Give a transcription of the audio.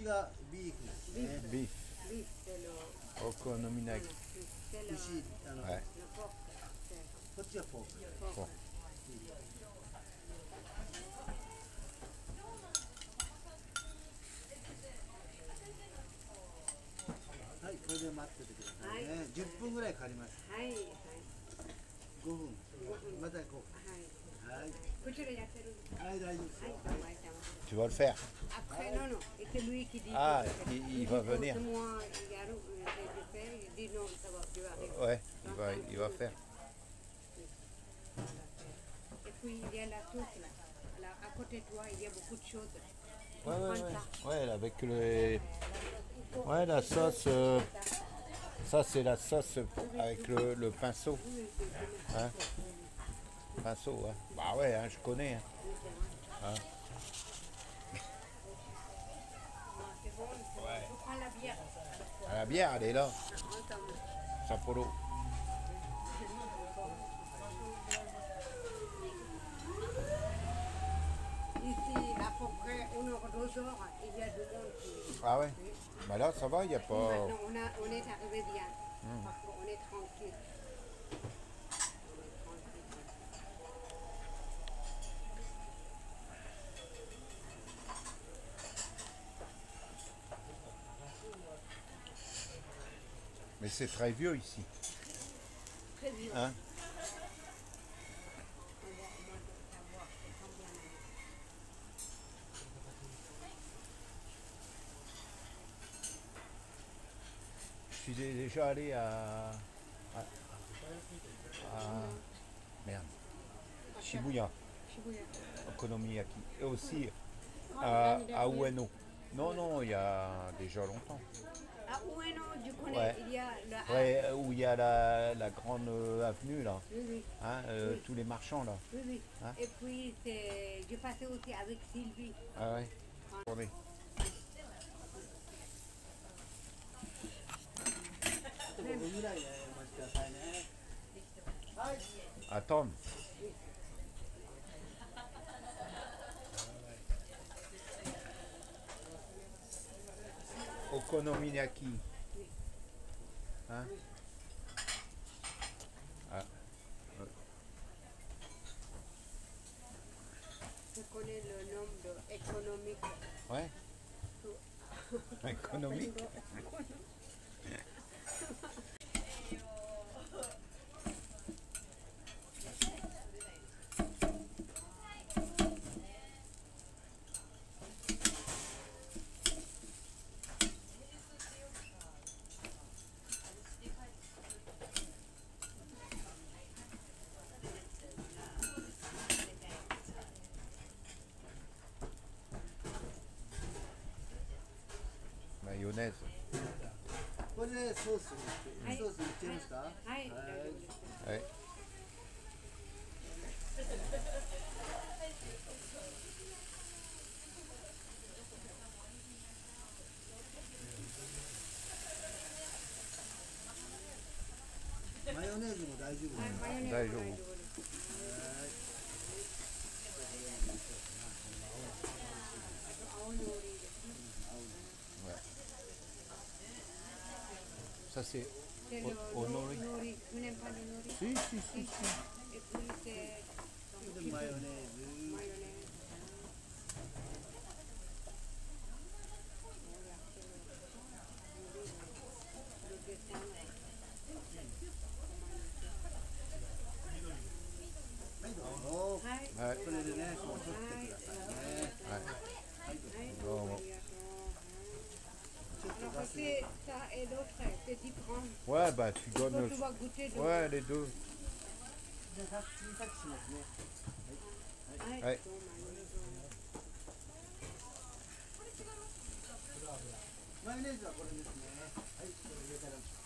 ちがビーフですね。 ビーフ。 Beef, c'est le. お好み焼き。 C'est le. 牛、 はい。 Le pork, c'est こっちがポーク。 pork. はい、これで待っててくださいね。 はい 10分ぐらいかかります。 はい、はい、 5分。また行こはい。 う。はい。 こちらやってるんですか？ はい、大丈夫ですはい、 よ。 どうもありがとうございます。 Tu vas le faire? Après, non, non, et c'est lui qui dit. Ah, que- il va dit, venir. C'est moi, il y a je fais, il dit non, ça va, tu vas arriver. Ouais, il va faire. Et puis il y a la tourte là. Là, à côté de toi, il y a beaucoup de choses. Ouais, ouais, Prends ouais. ça. Ouais, avec les... Ouais, la sauce... Ça, c'est la sauce avec le pinceau. Hein? Pinceau, ouais. Bah ouais, hein, je connais. Hein. Hein? C'est bon, Ouais. je prends la bière. Ah, la bière, elle est là. Attends. Sapporo. Ici, à peu près 1 heure, 2 heures, il y a du monde qui. Ah ouais? Bah là, ça va, il n'y a pas... Maintenant, on est arrivé bien. Parce qu'on est tranquille. Mais c'est très vieux ici. Très bien. Hein? On va savoir combien d'années. Je suis déjà allé merde. Shibuya, Shibuya. Okonomiyaki. Et aussi Ah, à Ueno. Non, non, il y a déjà longtemps. À Ueno, je connais, Ouais. il y a le. Ouais, où il y a la grande avenue là. Oui, oui. Hein, Oui. tous les marchands là. Oui, oui. Hein? Et puis, j'ai passé aussi avec Sylvie. Ah ouais. Attendez. 5分ぐらいお待ちくださいね。はい。 Attends. Okonomiyaki. Hein? Ah. Je connais le nom de économique. Ouais. Économique. Mayonnaise. これでソースはいソースいっちゃいますか。 はい、大丈夫です。 Ouais. マヨネーズも大丈夫です。 はい、マヨネーズ大丈夫。 大丈夫です。青のりですね。 Ouais. Ça c'est C'est le au nori. nori. Vous n'aimez pas le nori? Si, si, si. Et puis c'est でマヨネーズ。 mayonnaise. Le dessin. はいどうぞ。 はい。 はい。 これでね、こう取ってくださいね。 はい、 どうも。 ありがとう。 ちょっと Alors ガス。 c'est ça et l'autre, c'est différent. Ouais, bah tu Toi, donnes. tu vas goûter de Ouais, les deux. じゃあ小さくしますね。 はい、 はいどうもありがとう。 マヨネーズはこれですね。はい、これ入れたら。